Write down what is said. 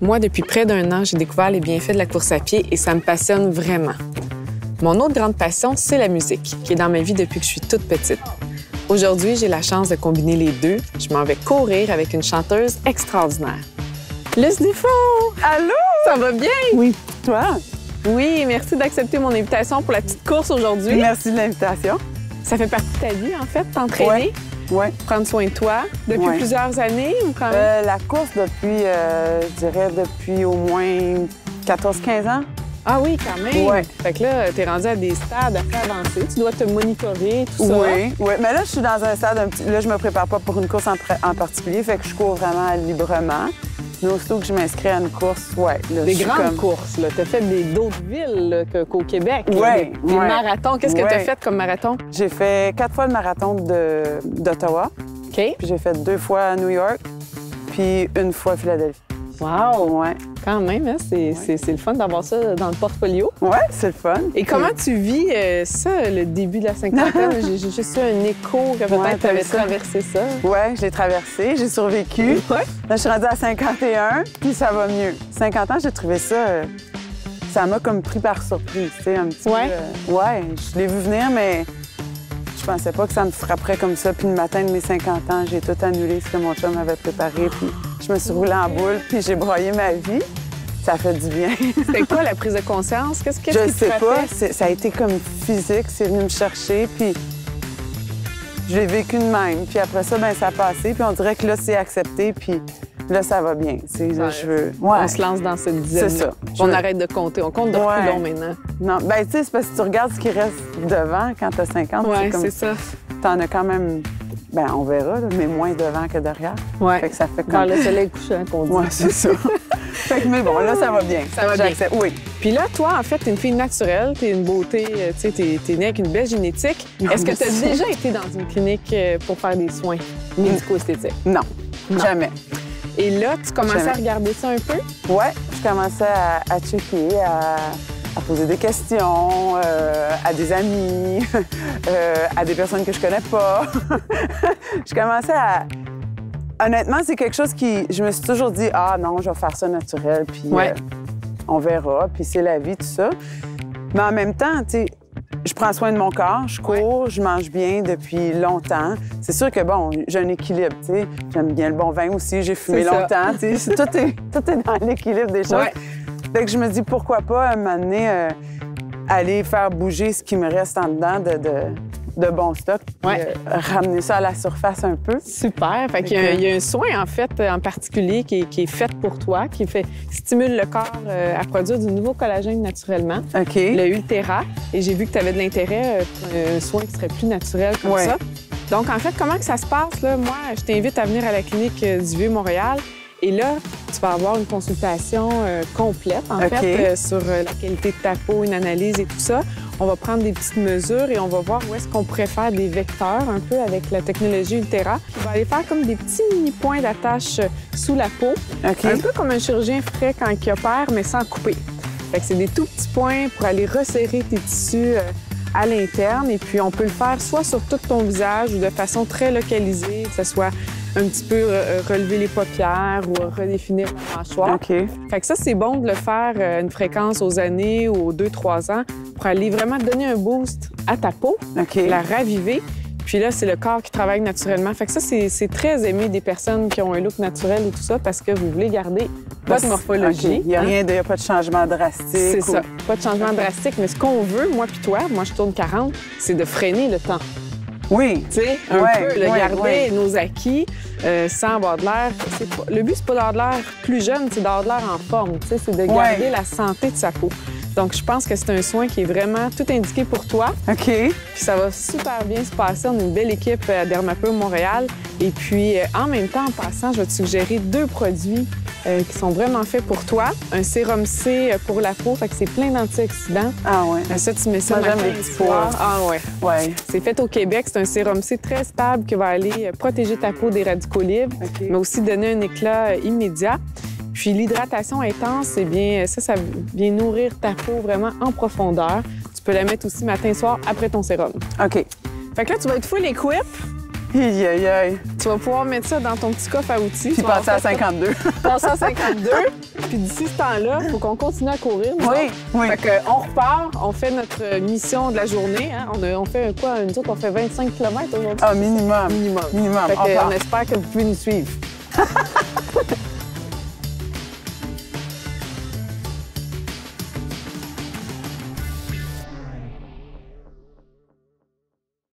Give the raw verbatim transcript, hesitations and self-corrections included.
Moi, depuis près d'un an, j'ai découvert les bienfaits de la course à pied et ça me passionne vraiment. Mon autre grande passion, c'est la musique, qui est dans ma vie depuis que je suis toute petite. Aujourd'hui, j'ai la chance de combiner les deux. Je m'en vais courir avec une chanteuse extraordinaire. Luce Dufault! Allô? Ça va bien? Oui. Toi? Oui, merci d'accepter mon invitation pour la petite course aujourd'hui. Merci de l'invitation. Ça fait partie de ta vie, en fait, t'entraîner, Oui. Ouais. prendre soin de toi. Depuis Ouais. plusieurs années ou quand même? Euh, la course depuis, euh, je dirais, depuis au moins quatorze quinze ans. Ah oui, quand même. Ouais. Fait que là, t'es rendu à des stades assez avancés. Tu dois te monitorer, tout ça. Oui, oui. Mais là, je suis dans un stade un petit... Là, je me prépare pas pour une course en, en particulier, fait que je cours vraiment librement. Mais aussitôt que je m'inscris à une course, ouais. Là, Des je suis grandes comme... courses, là. T'as fait des d'autres villes là, que- qu'au Québec. là. Ouais, Des, des ouais. marathons. Qu'est-ce que Ouais. t'as fait comme marathon? J'ai fait quatre fois le marathon de- d'Ottawa, OK. puis j'ai fait deux fois à New York, puis une fois à Philadelphie. Wow! Ouais. Quand même, hein? C'est c'est- c'est le fun d'avoir ça dans le portfolio. Ouais, c'est le fun. Et comment tu vis euh, ça, le début de la cinquantaine? J'ai j'ai juste eu un écho que Ouais, peut-être tu t'as avais vu ça? traversé ça. Ouais, je l'ai traversé, j'ai survécu. Ouais. Là, je suis rendue à cinquante et un, puis ça va mieux. cinquante ans, j'ai trouvé ça... euh, ça m'a comme pris par surprise, tu sais, un petit Ouais. peu. euh, ouais, je l'ai vu venir, mais je pensais pas que ça me frapperait comme ça. Puis le matin de mes cinquante ans, j'ai tout annulé ce que mon chum m'avait préparé, puis je me suis roulée en boule, puis j'ai broyé ma vie. Ça fait du bien. C'était quoi la prise de conscience? Qu'est-ce qu'est-ce Je qui te sais pas, frappait? c'est- ça a été comme physique, c'est venu me chercher, puis je l'ai vécu de même. Puis après ça, ben ça a passé, puis on dirait que là, c'est accepté, puis là, ça va bien. Tu sais, là, Ouais. je veux... Ouais. On se lance dans cette dizaine. C'est ça. Je On veux- arrête de compter. On compte de Ouais. reculons maintenant. Non, ben tu sais, c'est parce que tu regardes ce qui reste devant quand t'as cinquante, Oui, c'est comme... c'est ça. T'en as quand même... Ben on verra, là, mais moins devant que derrière. Ouais. Fait que ça fait Quand comme... le soleil couchant, qu'on dit. Ouais, c'est ça. Fait que, mais bon, là, ça va bien. Ça va bien. J'accepte. Oui. Puis là, toi, en fait, t'es une fille naturelle, t'es une beauté, euh, tu sais, t'es t'es née avec une belle génétique. Est-ce que t'as Merci. déjà été dans une clinique euh, pour faire des soins médico-esthétiques? Non, jamais. Et là, tu commençais Jamais. à regarder ça un peu? Ouais, je commençais à, à checker, à, à poser des questions euh, à des amis, euh, à des personnes que je connais pas. Je commençais à... Honnêtement, c'est quelque chose qui... Je me suis toujours dit, ah non, je vais faire ça naturel, puis Ouais. euh, on verra, puis c'est la vie, tout ça. Mais en même temps, tu sais, je prends soin de mon corps, je cours, je mange bien depuis longtemps. C'est sûr que, bon, j'ai un équilibre, tu sais. J'aime bien le bon vin aussi, j'ai fumé C'est ça. longtemps, tu sais. Tout est, tout est dans l'équilibre des choses. Ouais. Fait que je me dis, pourquoi pas, à un moment donné, euh, aller faire bouger ce qui me reste en dedans de, de, de bon stock, puis, Ouais. euh, ramener ça à la surface un peu. Super. Fait qu'il y, a un- il y a un soin, en fait, en particulier qui est, qui est fait pour toi, qui fait, stimule le corps euh, à produire du nouveau collagène naturellement. OK. Le Ultera. Et j'ai vu que tu avais de l'intérêt euh, pour un soin qui serait plus naturel comme Ouais. ça. Donc, en fait, comment que ça se passe? Là? Moi, je t'invite à venir à la clinique euh, du Vieux-Montréal. Et là, tu vas avoir une consultation euh, complète, en OK. fait, euh, sur euh, la qualité de ta peau, une analyse et tout ça. On va prendre des petites mesures et on va voir où est-ce qu'on pourrait faire des vecteurs un peu avec la technologie Ultera. On va aller faire comme des petits mini-points d'attache euh, sous la peau. OK. Un peu comme un chirurgien ferait quand il opère, mais sans couper. Fait que c'est des tout petits points pour aller resserrer tes tissus euh, à l'interne. Et puis, on peut le faire soit sur tout ton visage ou de façon très localisée, que ce soit un petit peu euh, relever les paupières ou redéfinir la mâchoire. OK. Fait que ça, c'est bon de le faire à une fréquence aux années ou aux deux, trois ans pour aller vraiment donner un boost à ta peau, OK. la raviver. Puis là, c'est le corps qui travaille naturellement. Fait que ça, c'est c'est très aimé des personnes qui ont un look naturel et tout ça parce que vous voulez garder votre morphologie. OK. Il n'y a hein. rien de... Il n'y a pas de changement drastique. C'est ou- ça. Pas de changement drastique. Mais ce qu'on veut, moi puis toi, moi je tourne quarante, c'est de freiner le temps. Oui. Tu sais, un Ouais, peu, le ouais, garder ouais. nos acquis euh, sans avoir de l'air. c'est pas- Le but, c'est pas d'avoir de l'air plus jeune, c'est d'avoir de l'air en forme. Tu sais, c'est de garder Ouais. la santé de sa peau. Donc, je pense que c'est un soin qui est vraiment tout indiqué pour toi. OK. Puis ça va super bien se passer. On a une belle équipe à Dermapeux Montréal. Et puis, euh, en même temps, en passant, je vais te suggérer deux produits euh, qui sont vraiment faits pour toi. Un sérum C pour la peau, fait que c'est plein d'antioxydants. Ah ouais. Euh, Ça, tu mets ça Moi, j'aime matin les et petits soir. pois. Ah ouais. Ouais. C'est fait au Québec. C'est un sérum C très stable qui va aller euh, protéger ta peau des radicaux libres, OK. mais aussi donner un éclat euh, immédiat. Puis l'hydratation intense, eh bien, ça, ça vient nourrir ta peau vraiment en profondeur. Tu peux la mettre aussi matin et soir après ton sérum. OK. Fait que là, tu vas être full equip. Aïe, aïe, aïe. Tu vas pouvoir mettre ça dans ton petit coffre à outils. Puis passer à cinquante-deux. Passer à cinquante-deux. Puis d'ici ce temps-là, il faut qu'on continue à courir. Oui, autres. oui. Fait qu'on repart, on fait notre mission de la journée. Hein. On, a, on fait quoi? Nous autres, on fait vingt-cinq kilomètres aujourd'hui. Ah, minimum. Minimum. Minimum. Fait On que, part. on espère que vous pouvez nous suivre.